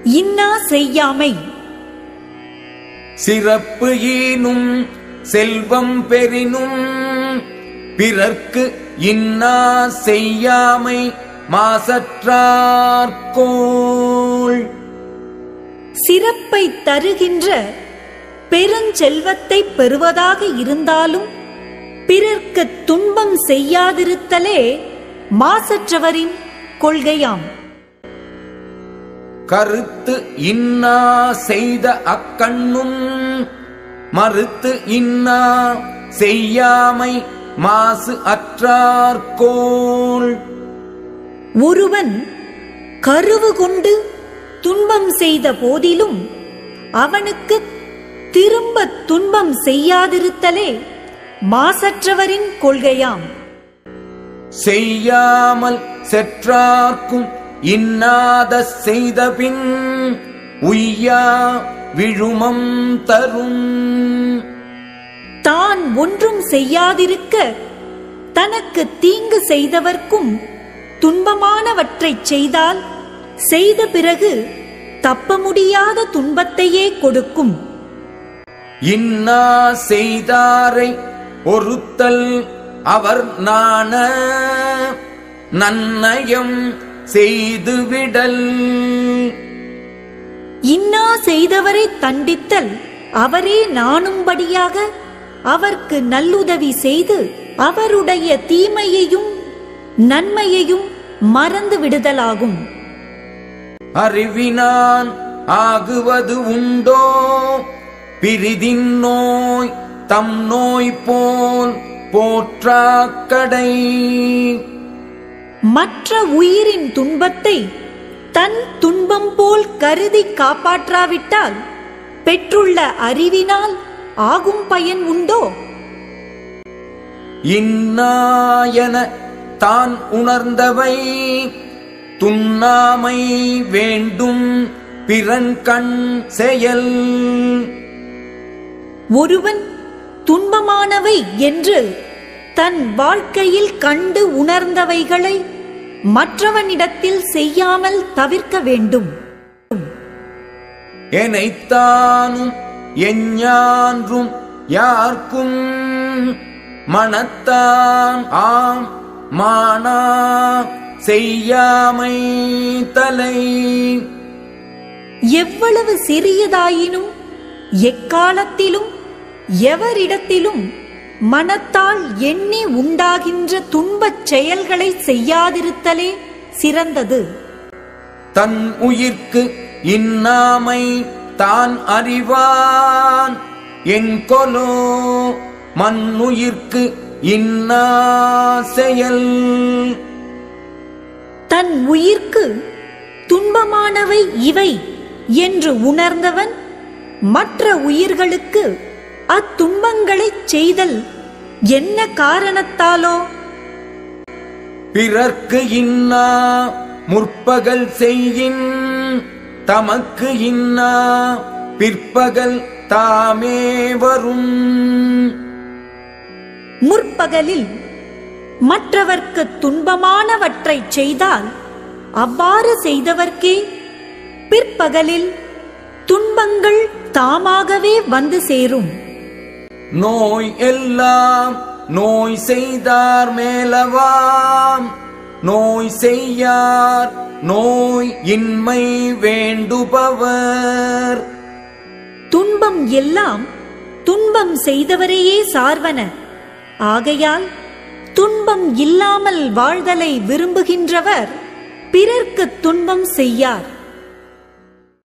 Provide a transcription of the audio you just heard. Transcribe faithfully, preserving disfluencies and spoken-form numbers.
இன்னா செய்யாமை. சிறப்பு ஈனும் செல்வம் பெறினும் பிறர்க்கு இன்னா செய்யாமை மாசற்றார்கோள். சிறப்பை தருகின்ற பெருஞ்செல்வத்தை பெறுவதாக இருந்தாலும் பிறர்க்கு துன்பம் செய்யாதிருத்தலே மாசற்றவரின் கொள்கையாம். கருத்து இன்னா செய்த அக்கண்ணும் மறுத்து இன்னா செய்யாமை மாசு அற்றார்கோள். ஒருவன் கருவு கொண்டு துன்பம் செய்த போதிலும் அவனுக்கு திரும்ப துன்பம் செய்யாதிருத்தலே மாசற்றவரின் கொள்கையாம். செய்யாமல் செற்றார்க்கும் இன்னாத செய்தபின் உய்யா விழுமம் தரும். தான் ஒன்றும் செய்யாதிருக்க தனக்கு தீங்கு செய்தவர்க்கும் துன்பமானவற்றைச் செய்தால் செய்த பிறகு தப்ப முடியாத துன்பத்தையே கொடுக்கும். இன்னா செய்தாரை ஒருத்தல் அவர் நாண நன்னயம் செய்துவிடல். இன்னா செய்தவரை தண்டித்தல் அவரே நாணும்படியாக அவர்க்கு நல்லுதவி செய்து அவருடைய தீமையையும் நன்மையையும் மறந்து விடுதலாகும். அறிவினான் ஆகுவது உண்டோ பிரிதின் நோய் தம் நோய் போல் போற்றாக்கடை. மற்ற உயிரின் துன்பத்தை தன் துன்பம் போல் கருதி காப்பாற்றாவிட்டால் பெற்றுள்ள அறிவினால் ஆகும் பயன் உண்டோ? இன்னாயன தான் உணர்ந்தவை துண்ணாமை வேண்டும் பிறன் கண் செயல். ஒருவன் துன்பமானவை என்று தன் வாழ்க்கையில் கண்டு உணர்ந்தவைகளை மற்றவனிடத்தில் செய்யாமல் தவிர்க்க வேண்டும். எனைத்தானும் எஞ்ஞான்றும் யார்க்கும் மனத்தான் ஆம் மானா செய்யாமை தலை. எவ்வளவு சிறியதாயினும் எக்காலத்திலும் எவரிடத்திலும் மனத்தால் எண்ணி உண்டாகின்ற துன்பச் செயல்களை செய்யாதிருத்தலே சிறந்தது. தன் உயிர்க்கு இன்னாமை தான் அறிவான் என்கொலோ மண்ணுயிர்க்கு இன்னா செயல். தன் உயிர்க்கு துன்பமானவை இவை என்று உணர்ந்தவன் மற்ற உயிர்களுக்கு அத்துன்பங்களைச் செய்தல் என்ன காரணத்தாலோ? பிறர்க்கு இன்னா முற்பகல் செய்யின் தமக்கு இன்னா பிற்பகல் தாமே வரும். முற்பகலில் மற்றவர்க்கு துன்பமானவற்றைச் செய்தால் அவ்வாறு செய்தவர்க்கே பிற்பகலில் துன்பங்கள் தாமாகவே வந்து சேரும். நோய் எல்லாம் நோய் செய்தார் மேலவாம் நோய் செய்யார் நோய் இன்மை வேண்டுபவர். துன்பம் எல்லாம் துன்பம் செய்தவரையே சார்வன. ஆகையால் துன்பம் இல்லாமல் வாழ்தலை விரும்புகின்றவர் பிறர்க்கு துன்பம் செய்யார்.